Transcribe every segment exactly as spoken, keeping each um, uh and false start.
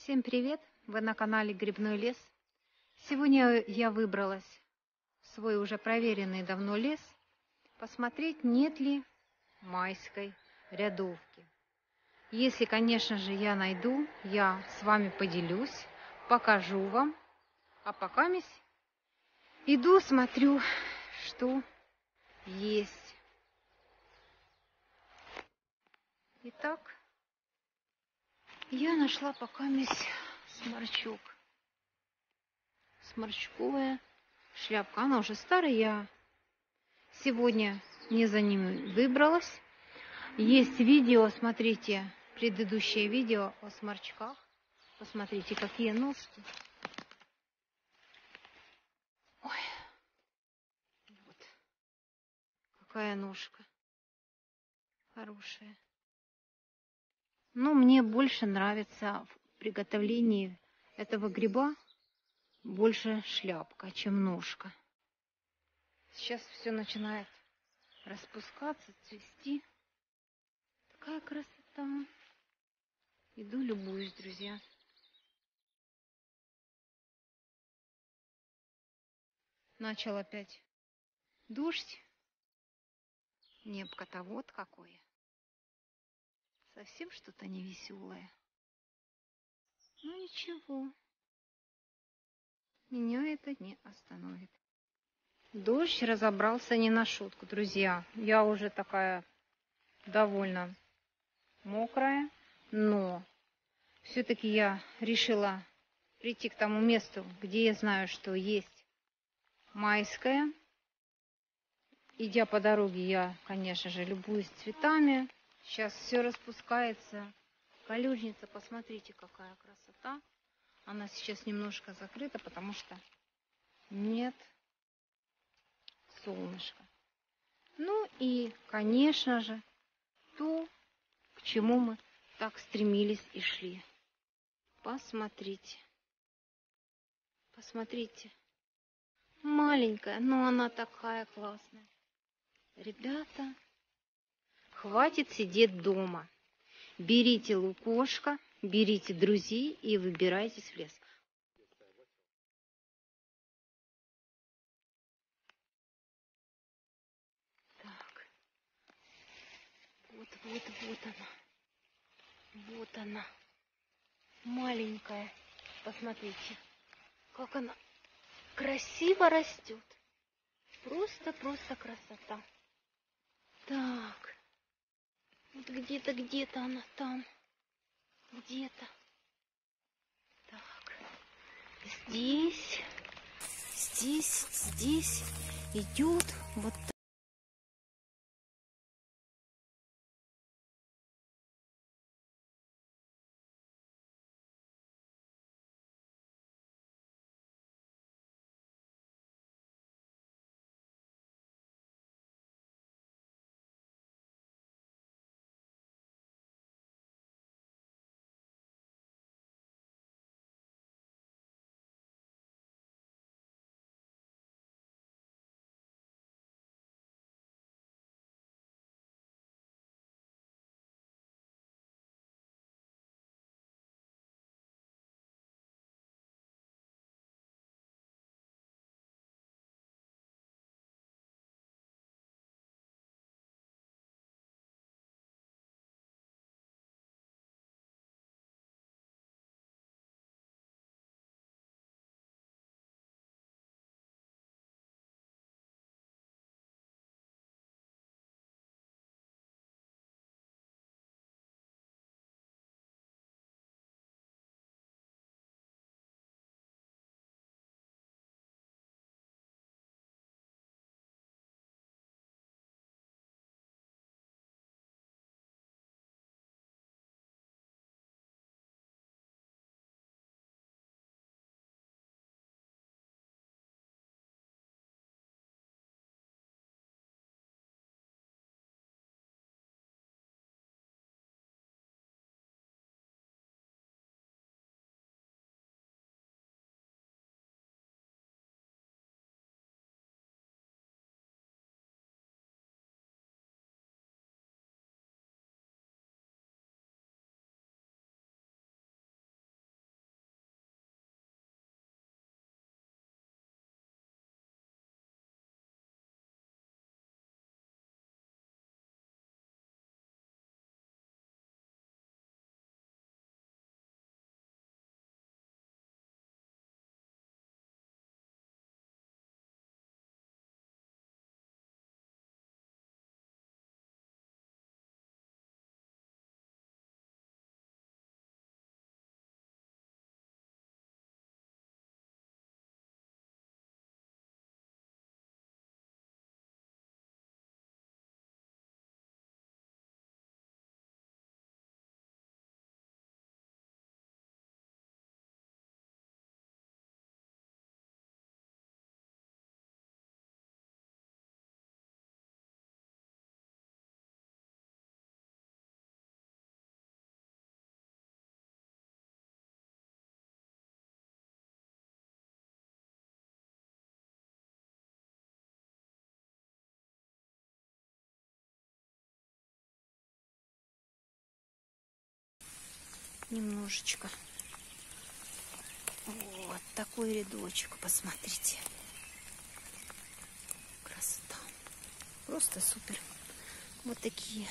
Всем привет! Вы на канале Грибной лес. Сегодня я выбралась в свой уже проверенный давно лес посмотреть, нет ли майской рядовки. Если, конечно же, я найду, я с вами поделюсь, покажу вам. А пока мись иду, смотрю, что есть. Итак, я нашла пока мись сморчок. Сморчковая шляпка. Она уже старая. Я сегодня не за ним выбралась. Есть видео, смотрите, предыдущее видео о сморчках. Посмотрите, какие ножки. Ой, вот какая ножка хорошая. Но мне больше нравится в приготовлении этого гриба больше шляпка, чем ножка. Сейчас все начинает распускаться, цвести. Такая красота. Иду, любуюсь, друзья. Начал опять дождь. Небко-то вот какое. Совсем что-то невеселое. Ну ничего. Меня это не остановит. Дождь разобрался не на шутку, друзья. Я уже такая довольно мокрая, но все-таки я решила прийти к тому месту, где я знаю, что есть майская. Идя по дороге, я, конечно же, любуюсь цветами. Сейчас все распускается. Колюжница, посмотрите, какая красота. Она сейчас немножко закрыта, потому что нет солнышка. Ну и, конечно же, то, к чему мы так стремились и шли. Посмотрите. Посмотрите. Маленькая, но она такая классная. Ребята, хватит сидеть дома. Берите лукошко, берите друзей и выбирайтесь в лес. Так, вот, вот, вот она. Вот она. Маленькая. Посмотрите, как она красиво растет. Просто-просто красота. Так, вот где-то, где-то она там. Где-то. Так, здесь, здесь, здесь идет вот немножечко. Вот такой рядочек, посмотрите. Красота. Просто супер. Вот такие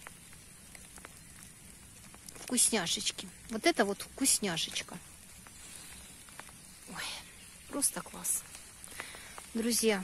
вкусняшечки. Вот это вот вкусняшечка. Ой, просто класс. Друзья,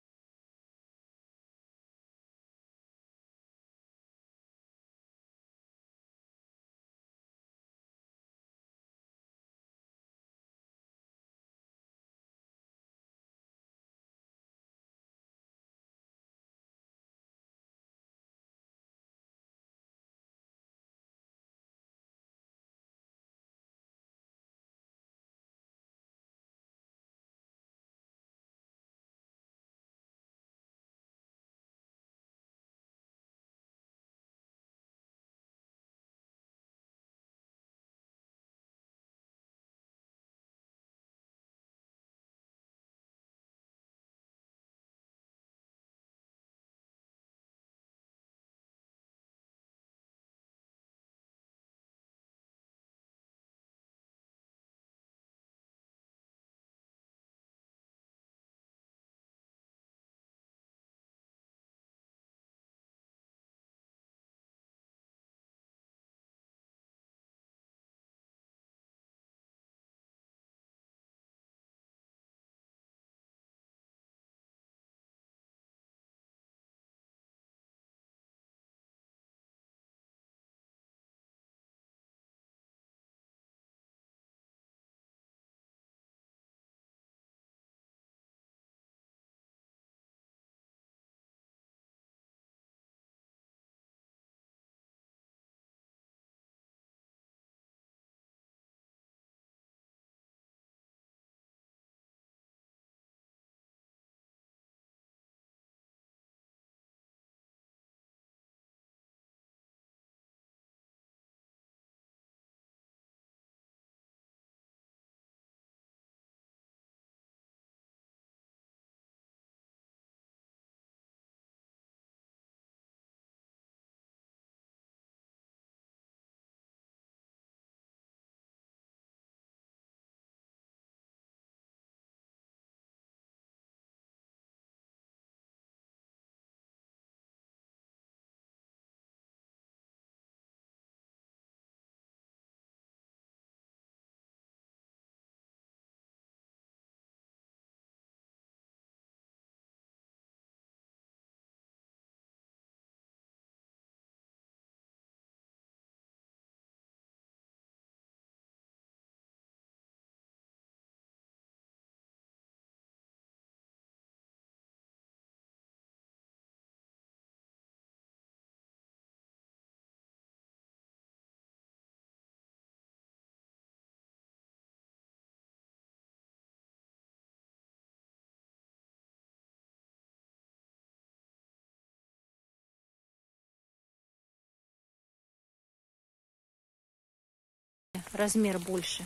размер больше.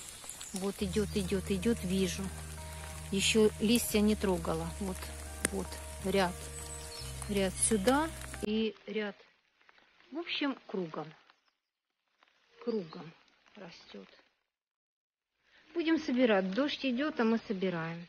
Вот идет, идет, идет, вижу. Еще листья не трогала. Вот, вот, ряд. Ряд сюда и ряд. В общем, кругом. Кругом растет. Будем собирать. Дождь идет, а мы собираем.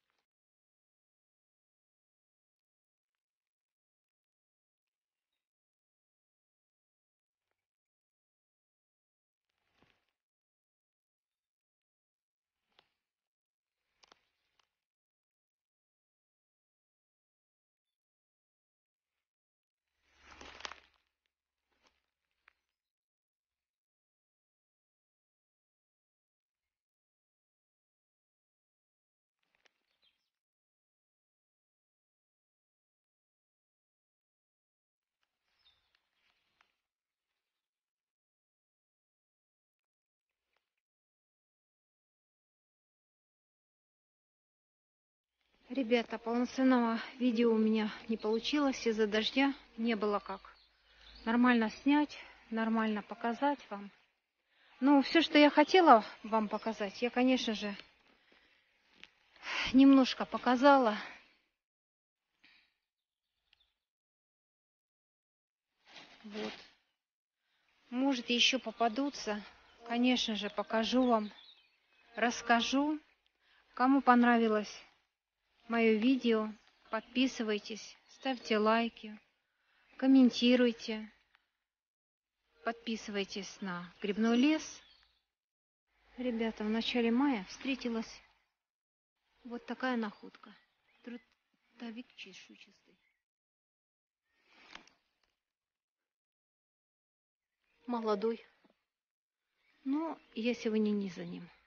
Ребята, полноценного видео у меня не получилось из-за дождя. Не было как нормально снять, нормально показать вам. Ну, все, что я хотела вам показать, я, конечно же, немножко показала. Вот. Может, еще попадутся конечно же, покажу вам, расскажу. Кому понравилось мое видео, подписывайтесь, ставьте лайки, комментируйте, подписывайтесь на грибной лес. Ребята, в начале мая встретилась вот такая находка. Трутовик чешуйчатый. Молодой. Но я сегодня не за ним.